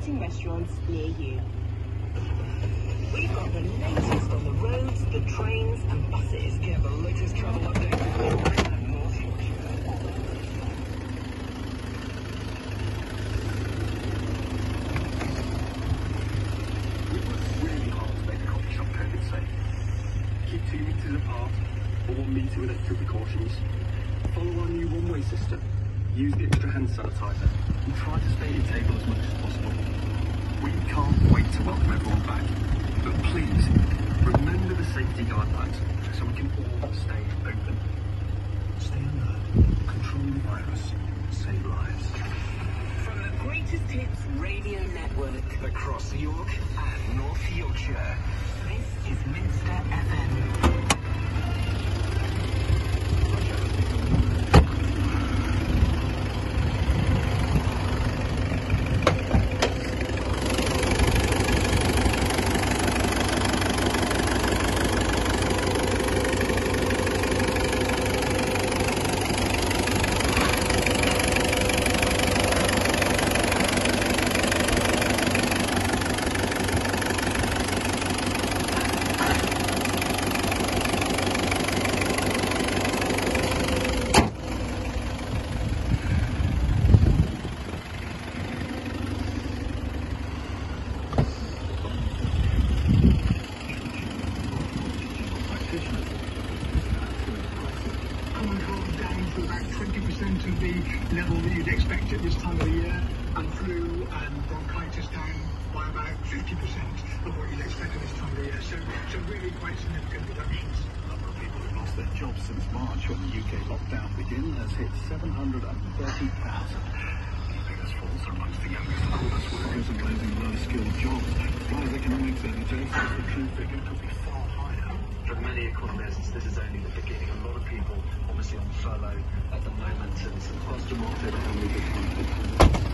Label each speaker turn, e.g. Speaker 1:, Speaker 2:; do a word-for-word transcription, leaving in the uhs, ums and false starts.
Speaker 1: exciting restaurants near you. We've got the latest on the roads, the trains and buses.
Speaker 2: Get the latest travel updates with York and North Yorkshire. We worked really hard to make the coffee shop COVID safe. Keep two metres apart, or one metre with extra precautions. Follow our new one-way system. Use the extra hand sanitizer and try to stay at your table as much as possible. We can't wait to welcome everyone back. But please, remember the safety guidelines so we can all stay open. Stay alert, control the virus, save lives.
Speaker 1: From the Greatest Hits Radio Network
Speaker 2: Across York and North Yorkshire,
Speaker 1: this is Minster F M.
Speaker 3: of the level that you'd expect at this time of the year, and flu and bronchitis down by about fifty percent of what you'd expect at this time of the year. So, so really quite significant reductions.
Speaker 4: The number of people who've lost their jobs since March when the U K lockdown began has hit seven hundred thirty thousand. The biggest falls are amongst the youngest and oldest workers and those in low-skilled jobs. Rise Economics editor says the true figure could be far higher.
Speaker 2: For many economists, this is only the beginning. A lot of people obviously on furlough at the moment, and some question marks over how many people